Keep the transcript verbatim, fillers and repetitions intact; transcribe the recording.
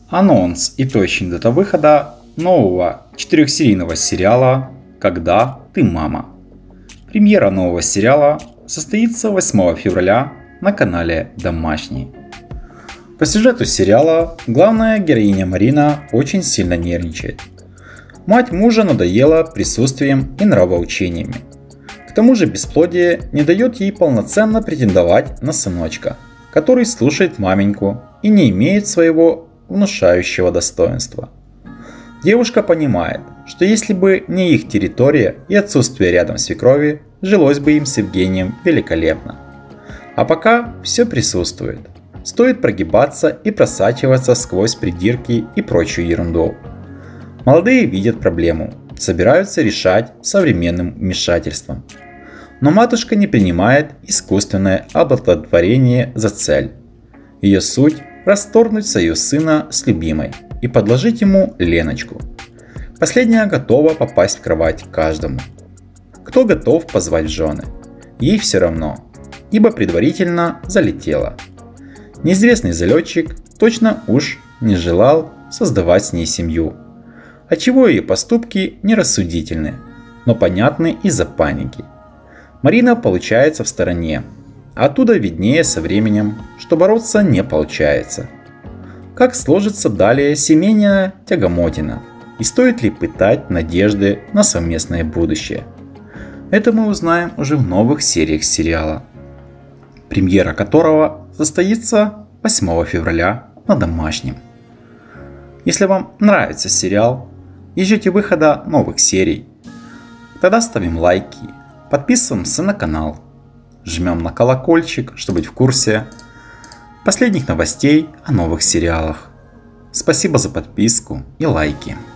Анонс и точная дата выхода нового четырехсерийного сериала «Когда ты мама». Премьера нового сериала состоится восьмого февраля на канале Домашний. По сюжету сериала главная героиня Марина очень сильно нервничает. Мать мужа надоела присутствием и нравоучениями. К тому же бесплодие не дает ей полноценно претендовать на сыночка, который слушает маменьку и не имеет своего внушающего достоинства. Девушка понимает, что если бы не их территория и отсутствие рядом свекрови, жилось бы им с Евгением великолепно. А пока все присутствует. Стоит прогибаться и просачиваться сквозь придирки и прочую ерунду. Молодые видят проблему, собираются решать современным вмешательством. Но матушка не принимает искусственное оплодотворение за цель. Ее суть – расторгнуть союз сына с любимой и подложить ему Леночку. Последняя готова попасть в кровать каждому. Кто готов позвать в жены? Ей все равно, ибо предварительно залетела. Неизвестный залетчик точно уж не желал создавать с ней семью, отчего ее поступки нерассудительны, но понятны из-за паники. Марина получается в стороне, а оттуда виднее со временем, что бороться не получается. Как сложится далее семейная тягомотина и стоит ли пытать надежды на совместное будущее? Это мы узнаем уже в новых сериях сериала, премьера которого состоится восьмого февраля на Домашнем. Если вам нравится сериал и ждете выхода новых серий, тогда ставим лайки, подписываемся на канал, жмем на колокольчик, чтобы быть в курсе последних новостей о новых сериалах. Спасибо за подписку и лайки.